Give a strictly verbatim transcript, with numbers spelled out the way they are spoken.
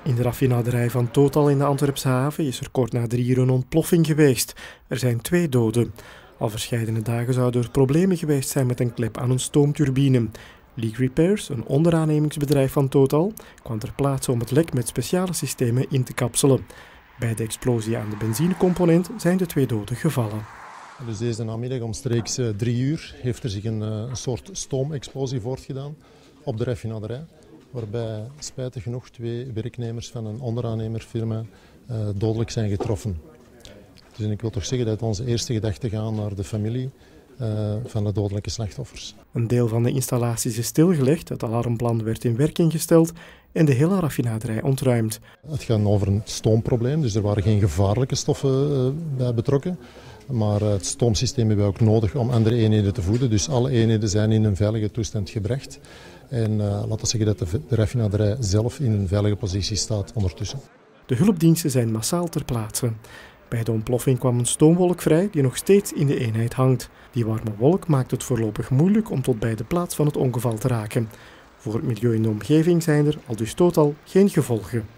In de raffinaderij van Total in de Antwerpse haven is er kort na drie uur een ontploffing geweest. Er zijn twee doden. Al verscheidene dagen zouden er problemen geweest zijn met een klep aan een stoomturbine. Leak Repairs, een onderaannemingsbedrijf van Total, kwam ter plaatse om het lek met speciale systemen in te kapselen. Bij de explosie aan de benzinecomponent zijn de twee doden gevallen. Dus deze namiddag omstreeks drie uur heeft er zich een, een soort stoomexplosie voortgedaan op de raffinaderij, waarbij spijtig genoeg twee werknemers van een onderaannemerfirma uh, dodelijk zijn getroffen. Dus ik wil toch zeggen dat onze eerste gedachten gaan naar de familie uh, van de dodelijke slachtoffers. Een deel van de installaties is stilgelegd, het alarmplan werd in werking gesteld en de hele raffinaderij ontruimd. Het gaat over een stoomprobleem, dus er waren geen gevaarlijke stoffen uh, bij betrokken. Maar uh, het stoomsysteem hebben we ook nodig om andere eenheden te voeden. Dus alle eenheden zijn in een veilige toestand gebracht. En uh, laten we zeggen dat de, de raffinaderij zelf in een veilige positie staat ondertussen. De hulpdiensten zijn massaal ter plaatse. Bij de ontploffing kwam een stoomwolk vrij die nog steeds in de eenheid hangt. Die warme wolk maakt het voorlopig moeilijk om tot bij de plaats van het ongeval te raken. Voor het milieu in de omgeving zijn er, aldus Total, geen gevolgen.